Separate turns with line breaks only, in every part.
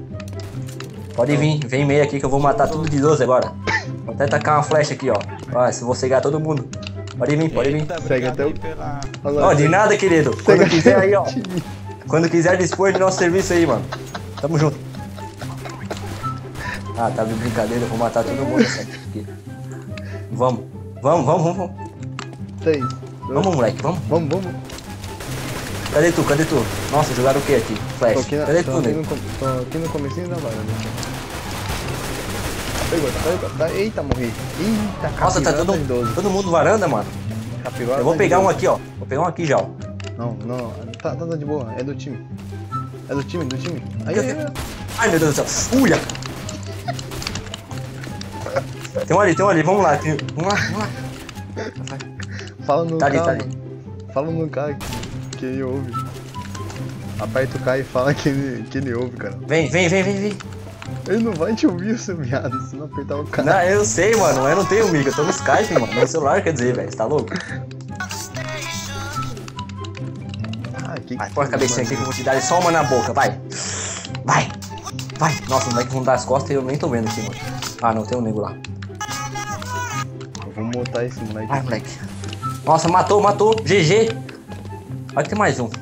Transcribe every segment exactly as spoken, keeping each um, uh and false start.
Pode vir, vem meio aqui que eu vou matar tudo de doze agora. Vou até tacar uma flecha aqui, ó. Ó, se vou cegar todo mundo. Pode vir, pode vir.
Segue até o...
Pela...
Ó, de nada, querido. Quando quiser aí, ó. Quando quiser dispor de nosso serviço aí, mano. Tamo junto. Ah, tá de brincadeira, eu vou matar todo mundo aqui. Vamos, vamos, vamos, vamos.
três.
Vamos, moleque, vamos.
Vamos, vamos.
Cadê tu? Cadê tu? Nossa, jogaram o que aqui? Flash.
Tô aqui, na,
Cadê
tô
tu,
aqui,
nego?
no, com- tô aqui no comecinho da varanda. Pegou, pegou, tá, eita, morri. Eita,
Nossa, tá
capivara
todo,
de doze.
todo mundo varanda, mano.
Capivara
Eu vou
tá
pegar
de
um
doze.
aqui, ó. Vou pegar um aqui já, ó.
Não, não, tá, tá, tá de boa, é do time. É do time, do time. Aí, aí, aí.
Ai, meu Deus do céu. Ulha! Tem um ali, tem um ali. Vamos lá, tem... vamos lá, vamos lá.
Fala no
Tá ali,
K,
tá ali.
mano. Fala no K que, que ele ouve. Aperta o K e fala que ele, que ele ouve, cara.
Vem, vem, vem, vem, vem.
Ele não vai te ouvir, seu viado, se não apertar o K.
Não, eu sei, mano. Eu não tenho miga. Eu tô no Skype, mano. Meu celular, quer dizer, velho. Você tá louco?
Ah, que
Vai, põe a cabecinha aqui que eu vou te dar só uma na boca. Vai. Vai. Vai. Nossa, o moleque vão dar as costas e eu nem tô vendo aqui, mano. Ah, não. Tem um nego lá.
Vamos botar esse moleque.
Vai, moleque. Nossa, matou, matou. G G. Olha que tem mais um.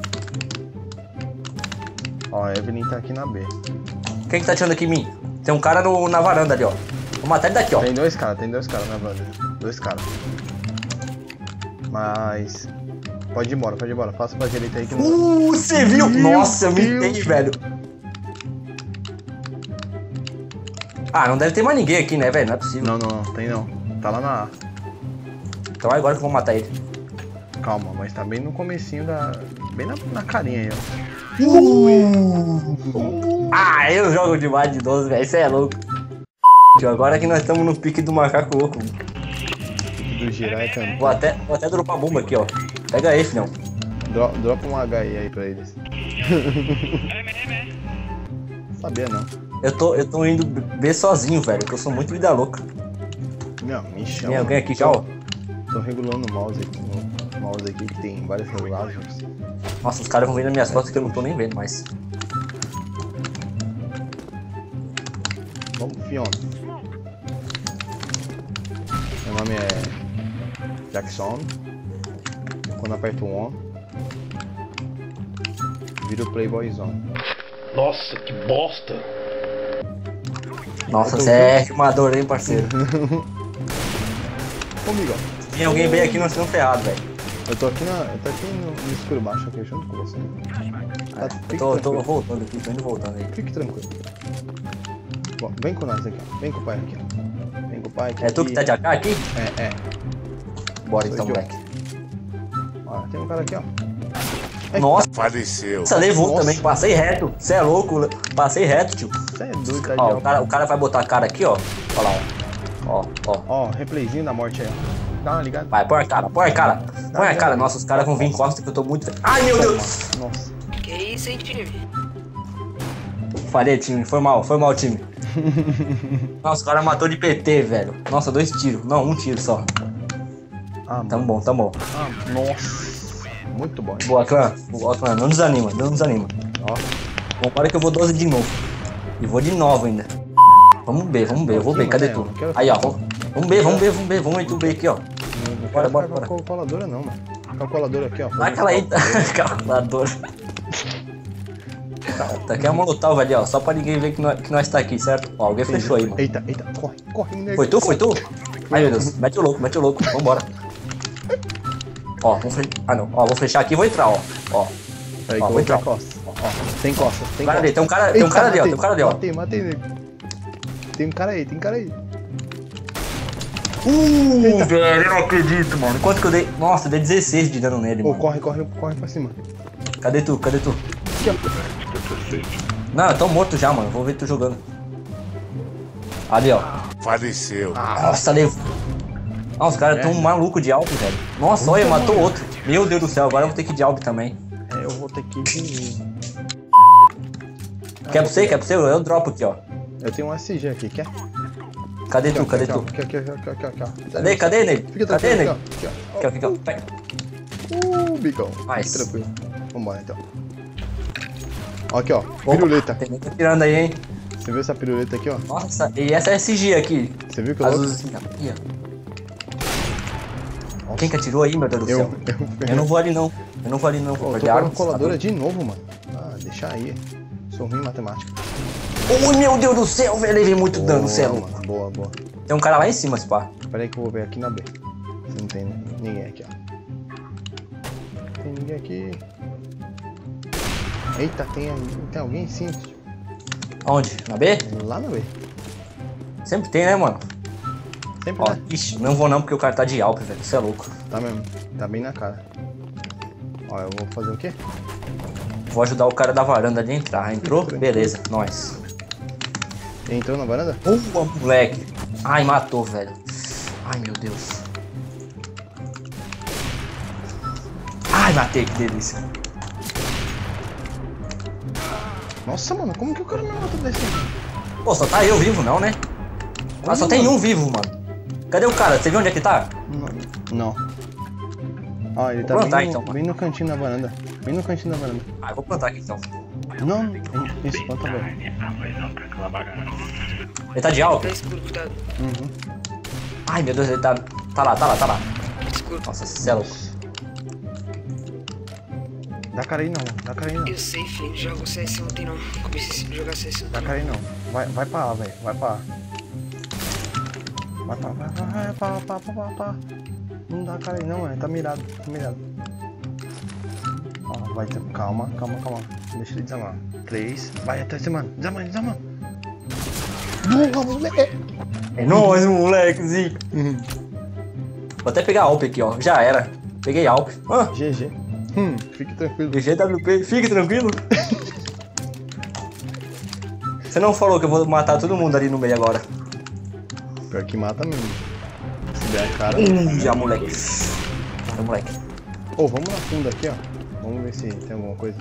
Ó, a Evelyn tá aqui na B.
Quem que tá atirando aqui em mim? Tem um cara no, na varanda ali, ó. Vou matar ele daqui, ó.
Tem dois caras, tem dois caras na banda. Dois caras. Mas... Pode ir embora, pode ir embora. Passa pra direita aí que não...
Uh, você viu?
Meu
Nossa, eu me
Deus.
dei, velho. Ah, não deve ter mais ninguém aqui, né, velho? Não é possível.
Não, não, não, tem não. Tá lá na A.
Então é agora que eu vou matar ele.
Calma, mas tá bem no comecinho da... Bem na, na carinha aí, ó.
Ah, eu jogo demais de doze, velho. Isso é louco. Agora que nós estamos no pique do macaco louco.
Do girar e cantar.
Vou até, vou até dropar a bomba aqui, ó. Pega aí, filhão.
Dro dropa um H I aí pra eles. Sabia não.
Eu tô, eu tô indo B sozinho, velho. Porque eu sou muito vida louca.
Não, me chama.
Tem alguém aqui já, ó.
Tô regulando o mouse aqui. O mouse aqui que tem várias regulagens.
Nossa, os caras vão vir nas minhas costas que eu não tô nem vendo mais.
Vamos, Fiona. Meu nome é Jackson. Quando aperto o on, vira o Playboyzão.
Nossa, que bosta!
Nossa,
Eu tô
você é filmador, hein, parceiro?
Comigo, ó.
Tem alguém bem aqui, nós estamos ferrados, velho.
Eu tô aqui, na, eu tô aqui no, no escuro baixo aqui junto com você. Tá, fique
Eu tô, eu tô
tranquilo.
voltando aqui, tô indo voltando aí.
Fique tranquilo. Bom, vem com nós aqui, ó. Vem com o pai aqui, ó. Vem com o pai aqui.
É tu que tá de A K aqui?
É, é.
Bora
Sou
então,
idiota.
moleque.
Ó, tem um cara aqui, ó.
Nossa,
Faleceu.
essa levou
Nossa.
também, passei reto. Você é louco, passei reto, tio.
Você é doido, tá de
Ó, o
álcool.
cara, o cara vai botar a cara aqui, ó. Olha lá, ó. Ó, ó.
Ó, replayzinho da morte aí, ó. Dá uma ligada.
Vai, põe a cara, põe a cara. Põe a cara. Nossa, os caras vão vir em costa que eu tô muito... Ai, meu Deus!
Nossa.
Que isso, hein, time?
Falei, time. Foi mal, foi mal, time. Nossa, o cara matou de P T, velho. Nossa, dois tiros. Não, um tiro só.
Ah,
Tamo
mano.
bom, tamo bom.
Ah, nossa. Muito bom.
Boa, clã. Boa, clã. Não desanima, não desanima.
Ó.
Vambora que eu vou doze de novo. E vou de novo ainda. Vamos B, vamos B. Eu vou B. Cadê tu? Aí, ó. Vamos B, vamos B, vamos B. Vamos entrar o B aqui, ó.
Não
Bora,
quero
bora,
ficar com a calculadora não, mano. Calculadora aqui, ó.
Vai aquela aí. Calculadora. Tá aqui a molotov ali, ó. Só pra ninguém ver que nós, que nós tá aqui, certo? Ó, alguém fechou aí, mano.
Eita, eita. Corre, corre, nego.
Foi tu? Foi tu? Ai, meu Deus. Mete o louco, mete o louco. Vambora. Ó, vamos fechar. Ah, não. Ó, vou fechar aqui e vou entrar, ó. Ó.
Peraí
Ó,
que eu
vou
vou
entrar.
pra costa. Ó, tem costa, tem
Cara
costa.
ali, tem um cara, tem um
Eita,
cara ali, ó.
matei,
Tem um cara ali, ó.
Matei, matei, nego. Tem um cara aí, tem um cara aí.
Uh, velho, eu não acredito, mano. Quanto que eu dei? Nossa, eu dei dezesseis de dano nele,
Ô,
mano.
corre, corre, corre pra cima.
Cadê tu? Cadê tu?
Aqui, ó.
Não, eu tô morto já, mano. Vou ver tu jogando. Ali, ó.
Faleceu.
Nossa, levou. Nossa, os caras tão malucos de alvo, velho. Nossa, olha, matou outro. Meu Deus do céu, agora eu vou ter que ir de alvo também.
É, eu vou ter que ir de...
Quer pra você? Quer pra você? Eu dropo aqui, ó.
Eu tenho um S G aqui, quer?
Cadê
Aqui,
tu?
ó,
Cadê
aqui,
tu?
ó, Aqui, aqui, aqui, aqui, aqui, ó.
Cadê? Cadê, nego?
Fica
Cadê,
tranquilo,
nego?
aqui, ó.
Aqui, ó, aqui, ó. Pega.
Uh, bicão.
Nice.
Fique tranquilo. Vambora, então. Ó, aqui, ó. Piruleta.
Tem gente tirando aí, hein?
Você viu essa piruleta aqui, ó?
Nossa, e essa S G aqui?
Você viu que eu
Azulzinha. Aqui, ó. Quem que atirou aí, meu Deus do
Eu,
céu?
eu,
Eu não vou ali não. Eu não vou ali não.
Pô,
Vou
eu tô
perder
com
arma,
a coladora
tá
de novo, mano. Ah, deixa aí. Sou ruim em matemática.
doido? Ui, meu Deus do céu, velho. Levei muito dano, cê é
Boa,
louco.
mano. Boa, boa.
Tem um cara lá em cima, se pá.
Pera aí que eu vou ver aqui na B. Se não tem ninguém aqui, ó. Tem ninguém aqui. Eita, tem, tem alguém sim.
Onde? Na B?
Lá na B.
Sempre tem, né, mano?
Sempre,
Ó,
né?
ixi, não vou não porque o cara tá de Alp, velho. Você é louco.
Tá mesmo. Tá bem na cara. Ó, eu vou fazer o quê?
Vou ajudar o cara da varanda ali a entrar. Entrou?
Entrou.
Beleza, nós.
Entrou na varanda?
Boa, moleque. Ai, matou, velho. Ai, meu Deus. Ai, matei, que delícia.
Nossa, mano, como que o cara me mata desse?
Pô, só tá eu vivo não, né? Ah, só tem um vivo, mano. Cadê o cara? Você viu onde é que tá?
Não. Ó, ele tá
Vou plantar,
bem, no,
então.
bem no cantinho da varanda. Bem no cantinho da varanda.
Ah, eu vou plantar aqui então.
Não, isso, planta bem.
Ele tá de Alp?
Tá escuro, cuidado.
Uhum.
Ai, meu Deus, ele tá... Tá lá, tá lá, tá lá.
Escuro.
Nossa, cê é louco.
Dá cara aí não, dá cara aí não.
Eu sei, filho. Jogo C S ontem não. Comecei a jogar C S ontem.
Dá cara aí não. Vai, vai pra A, velho. Vai pra A. Vai pra A, vai, vai, vai, vai, vai, vai, vai, vai. Não dá cara aí não, mano. Tá mirado, tá mirado. Ó, vai ter... Calma, calma, calma. Deixa ele desarmar. Três. Vai até cima, mano. Desarma, desarma. Boa, moleque.
É nóis, molequezinho. Vou até pegar Alp aqui, ó. Já era. Peguei Alp. Ah,
G G. Hum, fique tranquilo.
G W P. Fique tranquilo. Você não falou que eu vou matar todo mundo ali no meio agora.
Pior que mata mesmo. Se der a cara.
Hum, já, moleque. Já, moleque.
Ô, vamos na funda aqui, ó. Vamos ver se tem alguma coisa.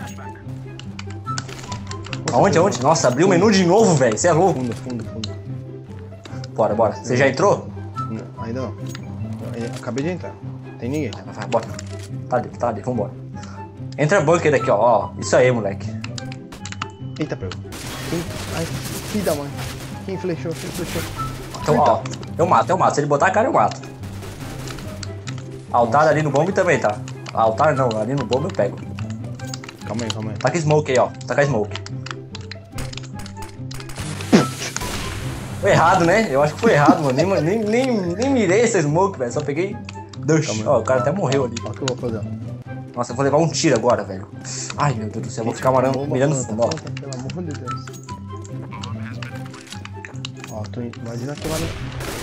Aonde, aonde? Nossa, abriu o menu de novo, velho. Você é louco.
Funda, funda, funda.
Bora, bora. Você já entrou?
Não, ainda não. Eu acabei de entrar. Tem ninguém.
Vai, vai, vai, bora. Tá ali, tá ali, vambora. Entra bunker daqui, ó. Ó, isso aí, moleque.
Eita, pegou. Quem... Ai, filho da mãe. Quem flechou? Quem flechou?
Então, ó, eu mato, eu mato. Se ele botar a cara, eu mato. Altar ali no bomb também, tá? Altar não, ali no bomb eu pego.
Calma aí, calma aí.
Taca smoke aí, ó. Taca smoke. Foi errado, né? Eu acho que foi errado, mano. Nem, nem, nem, nem mirei essa smoke, velho. Só peguei. Dush.
Calma aí.
Ó, o cara até morreu ali.
Olha o que eu vou fazer.
Nossa, eu vou levar um tiro agora, velho. Ai, meu Deus do céu. Eu vou ficar marando,
Bomba,
mirando
planta,
fundo, ó.
planta, pelo amor de Deus. Ó, tô invadindo aqui, mano.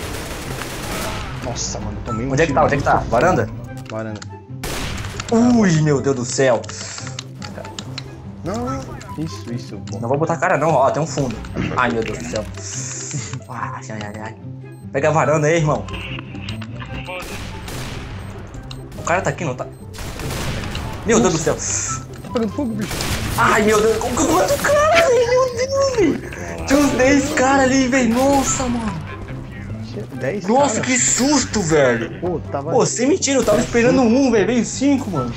Nossa, mano, tomei um
Onde é que tá? Onde é que tá? Varanda?
Varanda.
Ui, meu Deus do céu.
Não, isso, isso. Bom.
Não vou botar cara não, ó, tem um fundo. Ai, meu Deus do céu. Ai, ai, ai, ai. Pega a varanda aí, irmão. O cara tá aqui, não tá? Meu Deus do céu.
Tá pegando fogo, bicho.
Ai, meu Deus. Como que eu mato o cara, velho? Meu Deus, velho. Tinha uns dez caras ali, velho. Nossa, mano.
dez
Nossa,
cara.
que susto, velho.
Pô, tava...
Pô, sem mentira, eu tava esperando um, velho. Veio cinco, mano.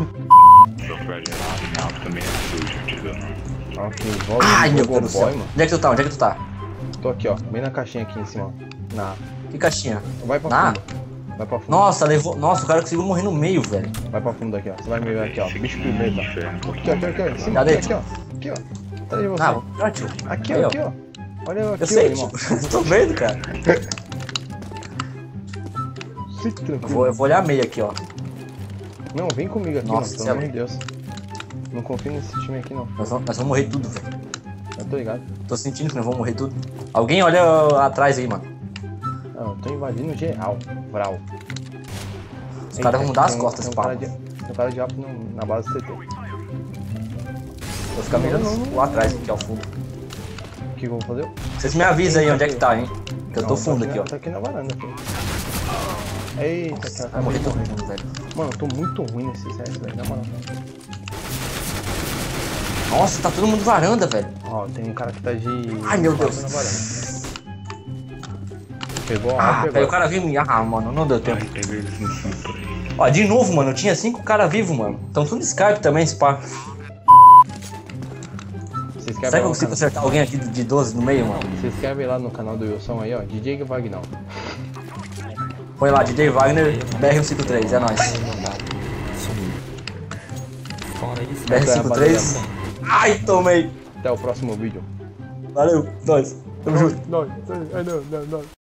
Ok, volta.
Ai, meu Deus do céu.
Boy, mano.
Onde é que tu tá? Onde é que tu tá?
Tô aqui, ó. Bem na caixinha aqui em cima, ó. Na...
Que caixinha?
Vai pra
Na?
fundo. Vai pra fundo.
Nossa, levou. Nossa, o cara conseguiu morrer no meio, velho.
Vai pra fundo aqui, ó. Você vai me ver aqui, ó. Bicho primeiro, ó. Aqui, ó, aqui, ó, aqui, ó. Em cima,
Cadê,
aqui, ó. Aqui, ó. Atrás de você.
Ah, vou tio.
Aqui,
Aí,
ó, aqui, ó. Olha eu aqui,
Eu sei,
ó, irmão.
tio. Tô vendo, cara.
Fique tranquilo.
Eu vou, eu vou olhar meio aqui, ó.
Não, vem comigo aqui,
Nossa,
mano. Pelo amor de Deus. Não confio nesse time aqui, não.
Nós vamos, nós vamos morrer tudo, velho.
Eu tô ligado.
Tô sentindo que nós vamos morrer tudo. Alguém olha atrás aí, mano.
Não, eu tô invadindo geral. Vral.
Os caras vão dar as
tem um-
costas,
tem um
pá.
cara de, tem um cara de alp no- na base do C T.
Vou ficar mirando lá atrás, aqui ao fundo.
O que eu vou fazer?
Vocês me avisam aí onde é que tá, hein? Que eu tô
Não,
fundo
aqui
aqui,
na-
ó.
Tô aqui na varanda, aqui. Eita, cara.
Vai morrer todo mundo, velho.
Mano, eu tô muito ruim nesse C S, velho. Na moral.
Nossa, tá todo mundo varanda, velho.
Ó, tem um cara que tá de...
Ai, meu Deus.
Na varanda. Pegou a
Ah,
alp
velho, o
agora.
cara viu me. Ah, mano, não deu tempo. Ó, de novo, mano, eu tinha cinco caras vivos, mano. Então tudo Skype também, esse pá.
Se inscreve
Será que
lá
eu
no
consigo
canal.
acertar alguém aqui de doze no meio, mano?
Se inscreve lá no canal do Wilson aí, ó. D J Vagnão.
Põe lá, D J Wagner, B R cento e cinquenta e três, é nóis.
Fora isso,
B R cento e cinquenta e três. Ai, tomei.
Até o próximo vídeo.
Valeu, nós. Tamo junto.
Nós, nós, nós, nós.